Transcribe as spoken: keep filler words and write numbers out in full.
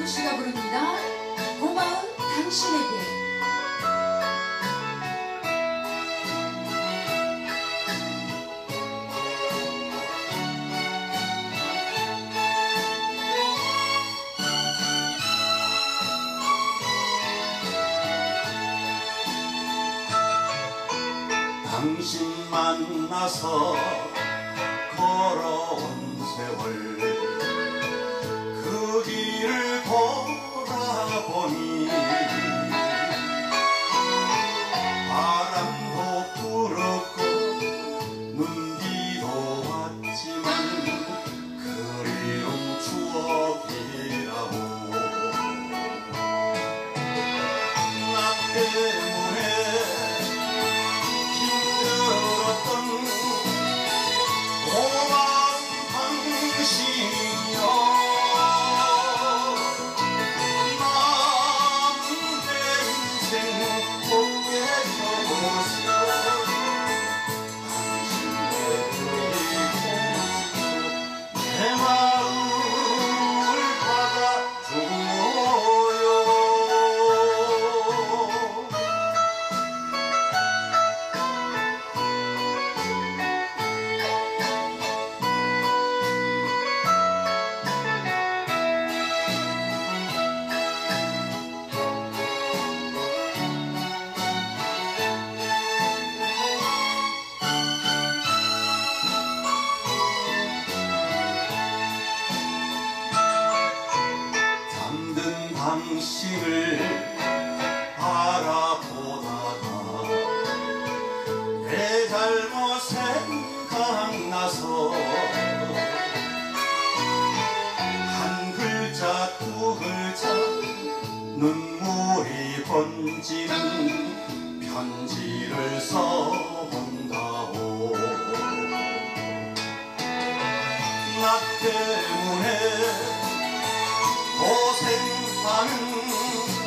씨가 부릅니다. 고마운 당신에게. 당신 만나서 걸어온 세월 그 길을 돌아보니 바람도 불었고 눈비도 왔지만 그리운 추억이라고 나 때문에 고마운 당신이여 남은 내 인생 곱게 적었어 당신의 그리고 내 마음을 받아줘요. 당신을 바라보다가 내 잘못 생각나서 한 글자 두 글자 눈물이 번지는 편지를 써본다오. 나 때문에 고생하는